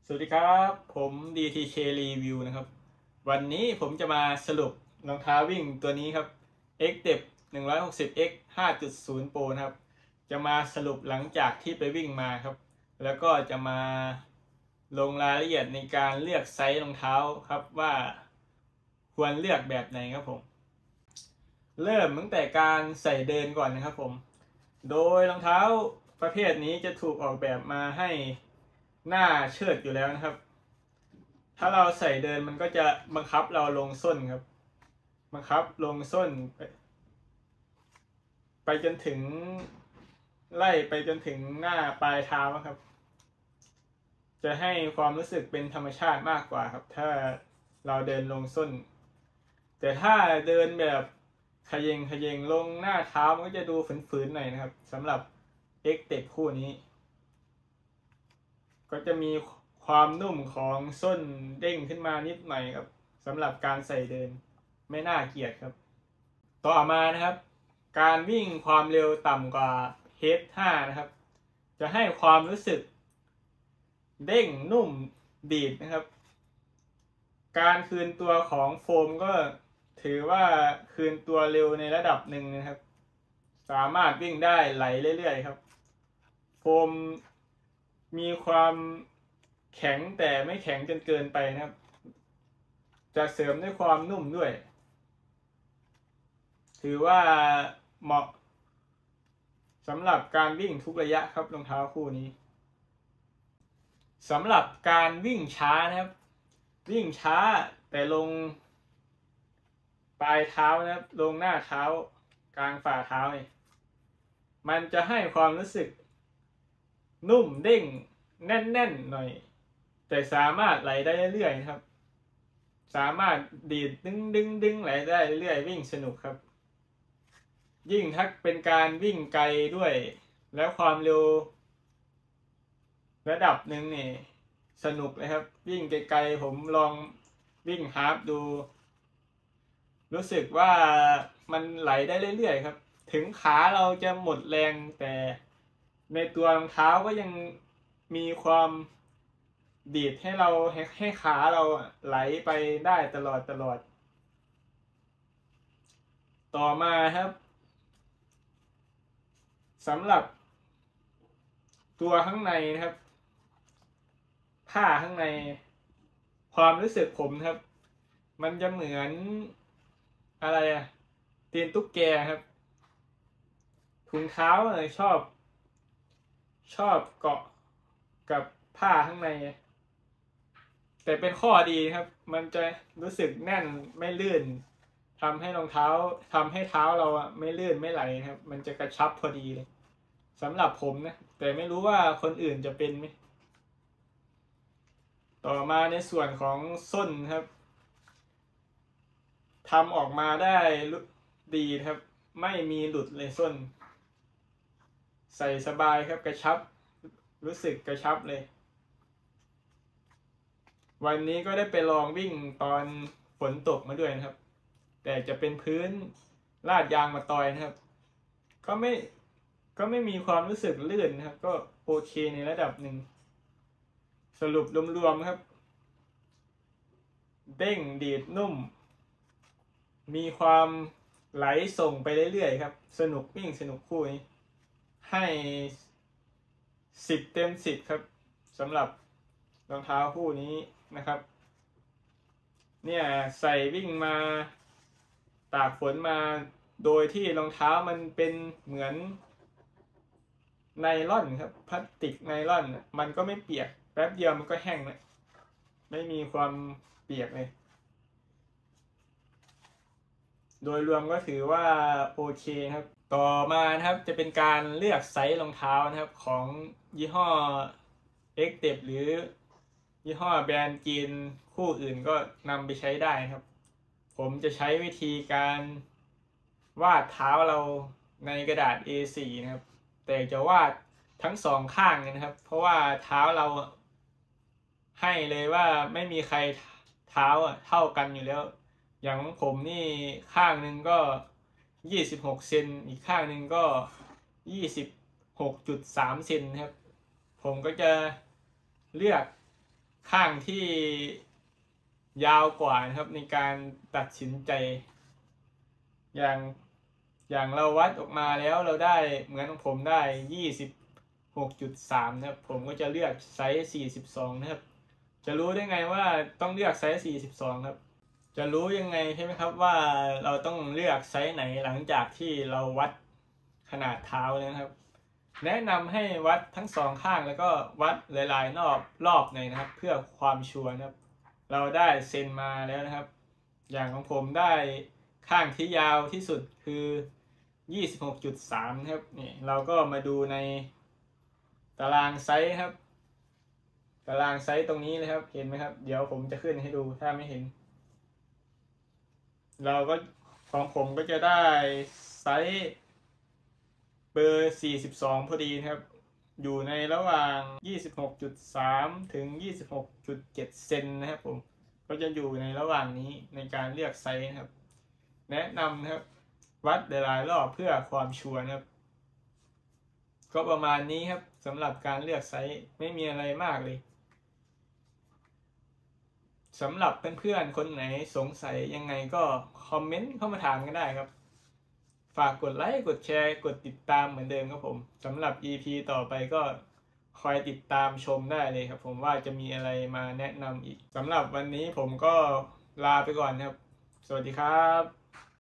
สวัสดีครับผม DTK Review นะครับวันนี้ผมจะมาสรุปรองเท้าวิ่งตัวนี้ครับ X-Dep 160X 5.0 Pro นะครับจะมาสรุปหลังจากที่ไปวิ่งมาครับแล้วก็จะมาลงรายละเอียดในการเลือกไซส์รองเท้าครับว่าควรเลือกแบบไหนครับผมเริ่มตั้งแต่การใส่เดินก่อนนะครับผมโดยรองเท้าประเภทนี้จะถูกออกแบบมาให้หน้าเชิดอยู่แล้วนะครับถ้าเราใส่เดินมันก็จะบังคับเราลงส้นครับบังคับลงส้นไปจนถึงไล่ไปจนถึงหน้าปลายเท้าครับจะให้ความรู้สึกเป็นธรรมชาติมากกว่าครับถ้าเราเดินลงส้นแต่ถ้าเดินแบบขยงลงหน้าเท้ามันก็จะดูฝืนๆหน่อยนะครับสำหรับ X-Tep คู่นี้ก็จะมีความนุ่มของส้นเด้งขึ้นมานิดหน่อยครับสำหรับการใส่เดินไม่น่าเกลียดครับต่อมานะครับการวิ่งความเร็วต่ำกว่าH5นะครับจะให้ความรู้สึกเด้งนุ่มดีดนะครับการคืนตัวของโฟมก็ถือว่าคืนตัวเร็วในระดับหนึ่งนะครับสามารถวิ่งได้ไหลเรื่อยๆครับโฟมมีความแข็งแต่ไม่แข็งจนเกินไปนะครับจะเสริมด้วยความนุ่มด้วยถือว่าเหมาะสำหรับการวิ่งทุกระยะครับรองเท้าคู่นี้สำหรับการวิ่งช้านะครับวิ่งช้าแต่ลงปลายเท้านะครับลงหน้าเท้ากลางฝ่าเท้าเนี่ยมันจะให้ความรู้สึกนุ่มเด้งแน่นๆหน่อยแต่สามารถไหลได้เรื่อยๆนะครับสามารถดีดดึงไหลได้เรื่อยวิ่งสนุกครับยิ่งถ้าเป็นการวิ่งไกลด้วยแล้วความเร็วระดับหนึ่งนี่สนุกเลยครับวิ่งไกลๆผมลองวิ่งฮาล์ฟดูรู้สึกว่ามันไหลได้เรื่อยๆครับถึงขาเราจะหมดแรงแต่ในตัวรองเท้าก็ยังมีความดีดให้เราให้ขาเราไหลไปได้ตลอดต่อมาครับสำหรับตัวข้างในนะครับผ้าข้างในความรู้สึกผมครับมันจะเหมือนอะไรอะตีนตุ๊กแกครับถุงเท้าชอบเกาะกับผ้าข้างในแต่เป็นข้อดีครับมันจะรู้สึกแน่นไม่ลื่นทำให้รองเท้าทำให้เท้าเราไม่ลื่นไม่ไหลครับมันจะกระชับพอดีเลยสำหรับผมนะแต่ไม่รู้ว่าคนอื่นจะเป็นไหมต่อมาในส่วนของส้นครับทำออกมาได้ดีครับไม่มีหลุดเลยส้นใส่สบายครับกระชับรู้สึกกระชับเลยวันนี้ก็ได้ไปลองวิ่งตอนฝนตกมาด้วยนะครับแต่จะเป็นพื้นลาดยางมาตอยนะครับก็ไม่มีความรู้สึกลื่นนะครับก็โอเคในระดับหนึ่งสรุปรวมๆครับเด้งดีดนุ่มมีความไหลส่งไปเรื่อยๆครับสนุกวิ่งสนุกคู่นี้ให้10 เต็ม 10ครับสำหรับรองเท้าคู่นี้นะครับเนี่ยใส่วิ่งมาตากฝนมาโดยที่รองเท้ามันเป็นเหมือนไนล่อนครับพลาสติกไนล่อนมันก็ไม่เปียกแป๊บเดียวมันก็แห้งเลยไม่มีความเปียกเลยโดยรวมก็ถือว่าโอเคครับต่อมานะครับจะเป็นการเลือกไซส์รองเท้านะครับของยี่ห้อ X-Tep หรือยี่ห้อแบรนด์จีนคู่อื่นก็นำไปใช้ได้ครับผมจะใช้วิธีการวาดเท้าเราในกระดาษ A4 นะครับแต่จะวาดทั้งสองข้างนะครับเพราะว่าเท้าเราให้เลยว่าไม่มีใครเท้าเท่ากันอยู่แล้วอย่างของผมนี่ข้างหนึ่งก็26 เซนอีกข้างหนึ่งก็26.3 เซนครับผมก็จะเลือกข้างที่ยาวกว่านะครับในการตัดสินใจอย่างเราวัดออกมาแล้วเราได้เหมือนของผมได้26.3นะครับผมก็จะเลือกไซส์42นะครับจะรู้ได้ไงว่าต้องเลือกไซส์42ครับจะรู้ยังไงใช่ไหมครับว่าเราต้องเลือกไซส์ไหนหลังจากที่เราวัดขนาดเท้าแล้วนะครับแนะนำให้วัดทั้งสองข้างแล้วก็วัดหลายๆรอบหน่อยนะครับเพื่อความชัวร์นะครับเราได้เซนมาแล้วนะครับอย่างของผมได้ข้างที่ยาวที่สุดคือ26.3นะครับนี่เราก็มาดูในตารางไซส์ครับตารางไซส์ตรงนี้เลยครับเห็นไหมครับเดี๋ยวผมจะขึ้นให้ดูถ้าไม่เห็นเราก็ของผมก็จะได้ไซส์เบอร์42พอดีนะครับอยู่ในระหว่าง26.3ถึง26.7เซนนะครับผมก็จะอยู่ในระหว่างนี้ในการเลือกไซส์นะครับแนะนำนะครับวัดหลายๆรอบเพื่อความชัวร์นะครับก็ประมาณนี้ครับสำหรับการเลือกไซส์ไม่มีอะไรมากเลยสำหรับเพื่อนๆคนไหนสงสัยยังไงก็คอมเมนต์เข้ามาถามกันได้ครับฝากกดไลค์กดแชร์กดติดตามเหมือนเดิมครับผมสำหรับ EP ต่อไปก็คอยติดตามชมได้เลยครับผมว่าจะมีอะไรมาแนะนำอีกสำหรับวันนี้ผมก็ลาไปก่อนครับสวัสดีครับ